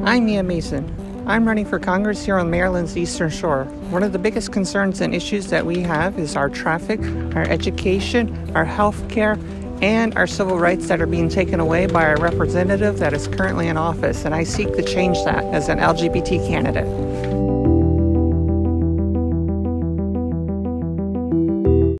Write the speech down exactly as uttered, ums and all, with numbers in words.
I'm Mia Mason. I'm running for Congress here on Maryland's Eastern Shore. One of the biggest concerns and issues that we have is our traffic, our education, our health care, and our civil rights that are being taken away by our representative that is currently in office. And I seek to change that as an L G B T candidate.